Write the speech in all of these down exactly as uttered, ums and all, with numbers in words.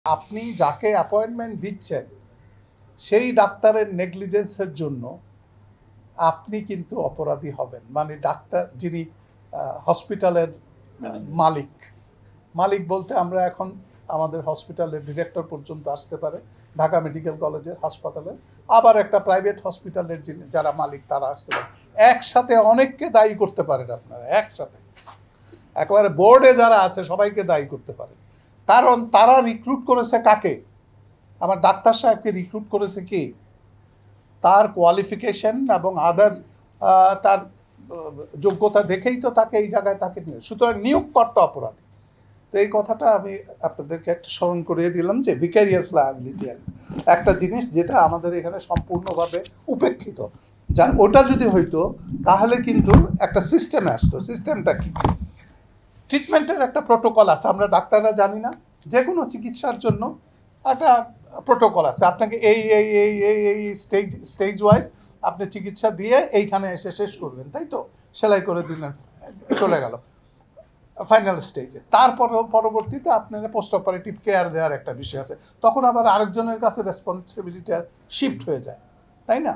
আপনি যাকে অ্যাপয়েন্টমেন্ট দিচ্ছেন সেই ডাক্তারের নেগলিজেন্সের জন্য আপনি কিন্তু অপরাধী হবেন। মানে ডাক্তার যিনি হসপিটালের মালিক মালিক বলতে আমরা এখন আমাদের হসপিটালের ডিরেক্টর পর্যন্ত আসতে পারে, ঢাকা মেডিকেল কলেজের হাসপাতালের, আবার একটা প্রাইভেট হসপিটালের যিনি যারা মালিক তারা আসতে পারে। একসাথে অনেককে দায়ী করতে পারেন আপনারা, একসাথে একেবারে বোর্ডে যারা আছে সবাইকে দায়ী করতে পারেন। কারণ তারা রিক্রুট করেছে কাকে? আমার ডাক্তার সাহেবকে রিক্রুট করেছে কি? তার কোয়ালিফিকেশন এবং আদার তার যোগ্যতা দেখেই তো তাকে এই জায়গায় তাকে নিয়ে, সুতরাং নিয়োগকর্তা অপরাধী। তো এই কথাটা আমি আপনাদেরকে একটা স্মরণ করিয়ে দিলাম যে ভিকারিয়াস লায়াবিলিটি একটা জিনিস যেটা আমাদের এখানে সম্পূর্ণভাবে উপেক্ষিত। যা ওটা যদি হইতো তাহলে কিন্তু একটা সিস্টেমে আসতো। সিস্টেমটা কি? ট্রিটমেন্টের একটা প্রোটোকল আছে, আমরা ডাক্তাররা জানি না? যে কোনো চিকিৎসার জন্য একটা প্রোটোকল আছে। আপনাকে এই এই এই এই এই স্টেজ স্টেজ ওয়াইজ আপনি চিকিৎসা দিয়ে এইখানে এসে শেষ করবেন, তাই তো? সেলাই করে দিলেন, চলে গেল ফাইনাল স্টেজে। তারপর পরবর্তীতে আপনার পোস্ট অপারেটিভ কেয়ার দেওয়ার একটা বিষয় আছে, তখন আবার আরেকজনের কাছে রেসপন্সিবিলিটি শিফট হয়ে যায়, তাই না?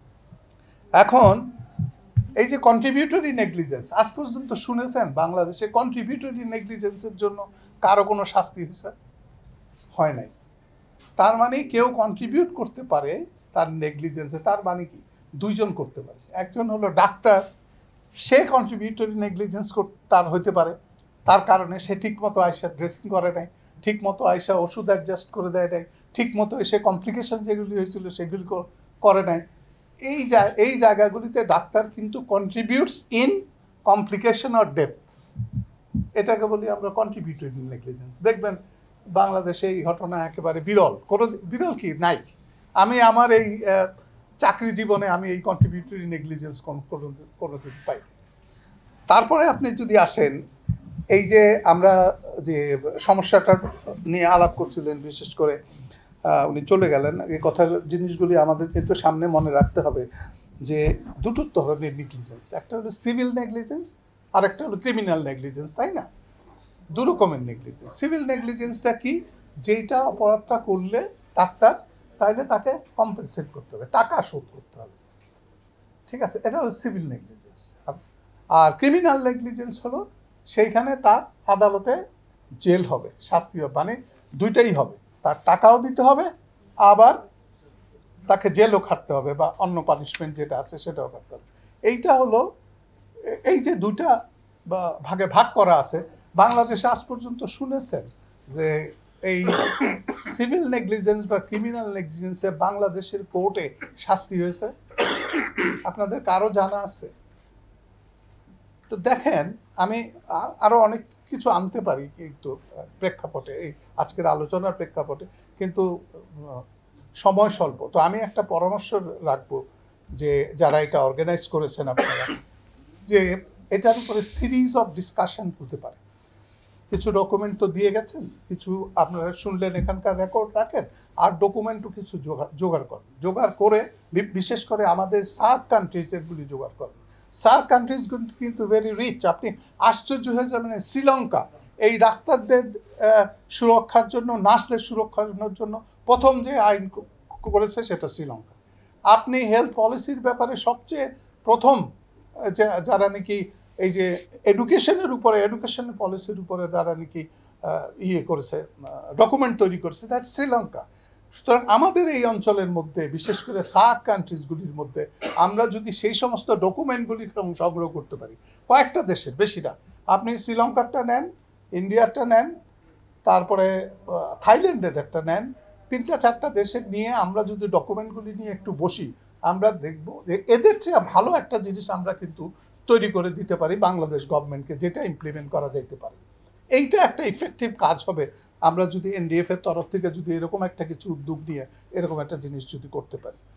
এখন এই যে কন্ট্রিবিউটরি নেগলিজেন্স, আজ পর্যন্ত শুনেছেন বাংলাদেশে কন্ট্রিবিউটরি নেগলিজেন্সের জন্য কারো কোনো শাস্তি হয়েছে? হয় নাই। তার মানে কেউ কন্ট্রিবিউট করতে পারে তার নেগলিজেন্সে, তার মানে কি দুইজন করতে পারে। একজন হলো ডাক্তার, সে কন্ট্রিবিউটরি নেগলিজেন্স তার হইতে পারে, তার কারণে সে ঠিকমতো আয়সা ড্রেসিং করে নাই, ঠিকমতো আয়সা ওষুধ অ্যাডজাস্ট করে দেয় নাই, ঠিকমতো এসে কমপ্লিকেশন যেগুলি হয়েছিল সেগুলি করে নাই। এই এই জায়গাগুলিতে ডাক্তার কিন্তু contributes in complication or death, এটাকে বলি আমরা কন্ট্রিবিউটরি নেগলিজেন্স। দেখবেন বাংলাদেশে এই ঘটনা একেবারে বিরল, কোনো বিরল কি নাই। আমি আমার এই চাকরি জীবনে আমি এই কন্ট্রিবিউটরি নেগলিজেন্স কোনো কোনো কিছু পাই। তারপরে আপনি যদি আসেন, এই যে আমরা যে সমস্যাটা নিয়ে আলাপ করছিলেন, বিশেষ করে উনি চলে গেলেন, এই কথা জিনিসগুলি আমাদের কিন্তু সামনে মনে রাখতে হবে যে দুটো ধরনের নেগলিজেন্স, একটা হলো সিভিল নেগলিজেন্স আর একটা হলো ক্রিমিনাল নেগলিজেন্স, তাই না? দু রকমের নেগলিজেন্স। সিভিল নেগলিজেন্সটা কি? যেটা অপরাধটা করলে ডাক্তার, তাইলে তাকে কম্পেনসেট করতে হবে, টাকা শোধ করতে হবে, ঠিক আছে? এটা হলো সিভিল নেগলিজেন্স। আর ক্রিমিনাল নেগলিজেন্স হলো সেইখানে তার আদালতে জেল হবে, শাস্তি হবে, মানে দুইটাই হবে, তার টাকাও দিতে হবে আবার তাকে জেলও খাটতে হবে বা অন্য পানিশমেন্ট যেটা আছে সেটাও করতে হবে। এইটা হলো এই যে দুইটা ভাগে ভাগ করা আছে। বাংলাদেশে আজ পর্যন্ত শুনেছেন যে এই সিভিল নেগলিজেন্স বা ক্রিমিনাল নেগলিজেন্সে বাংলাদেশের কোর্টে শাস্তি হয়েছে? আপনাদের কারো জানা আছে? তো দেখেন, আমি আরো অনেক কিছু আনতে পারি কিন্তু প্রেক্ষাপটে, এই আজকের আলোচনার প্রেক্ষাপটে, কিন্তু সময় স্বল্প। তো আমি একটা পরামর্শ রাখবো যে যারা এটা অর্গানাইজ করেছেন আপনারা, যে এটার উপরে সিরিজ অফ ডিসকাশন হতে পারে। কিছু ডকুমেন্ট তো দিয়ে গেছেন, কিছু আপনারা শুনলেন, এখানকার রেকর্ড রাখেন, আর ডকুমেন্টও কিছু জোগাড় জোগাড় করেন, জোগাড় করে বিশেষ করে আমাদের সার্ক কান্ট্রিজেরগুলি জোগাড় করেন। সার্ক কান্ট্রিজগুলি কিন্তু ভেরি রিচ। আপনি আশ্চর্য হয়ে যাবেন, শ্রীলঙ্কা এই ডাক্তারদের সুরক্ষার জন্য, নার্সদের সুরক্ষার জন্য প্রথম যে আইন করেছে সেটা শ্রীলঙ্কা। আপনি হেলথ পলিসির ব্যাপারে সবচেয়ে প্রথম যারা নাকি এই যে এডুকেশনের উপরে, এডুকেশন পলিসির উপরে যারা নাকি ইয়ে করেছে, ডকুমেন্ট তৈরি করেছে, দ্যাট শ্রীলঙ্কা। সুতরাং আমাদের এই অঞ্চলের মধ্যে, বিশেষ করে সার্ক কান্ট্রিজগুলির মধ্যে, আমরা যদি সেই সমস্ত ডকুমেন্টগুলি সংগ্রহ করতে পারি, কয়েকটা দেশের, বেশিটা, আপনি শ্রীলঙ্কারটা নেন, ইন্ডিয়ারটা নেন, তারপরে থাইল্যান্ডের একটা নেন, তিনটা চারটা দেশের নিয়ে আমরা যদি ডকুমেন্টগুলি নিয়ে একটু বসি, আমরা দেখব যে এদের চেয়ে ভালো একটা জিনিস আমরা কিন্তু তৈরি করে দিতে পারি বাংলাদেশ গভর্নমেন্টকে, যেটা ইমপ্লিমেন্ট করা যাইতে পারে। এইটা একটা ইফেক্টিভ কাজ হবে আমরা যদি এনডিএফ এর তরফ থেকে যদি এরকম একটা কিছু উদ্যোগ নিয়ে এরকম একটা জিনিস যদি করতে পারি।